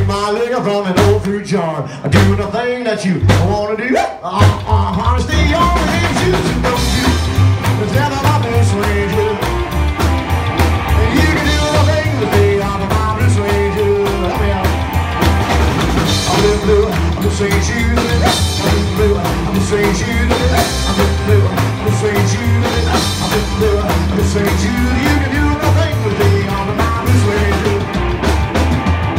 my liquor from an old fruit jar. Doing the thing that you wanna do. Honestly, the only thing you should know you is never my best stranger. And you can do the thing with me, I'm a best stranger. I'm just saying you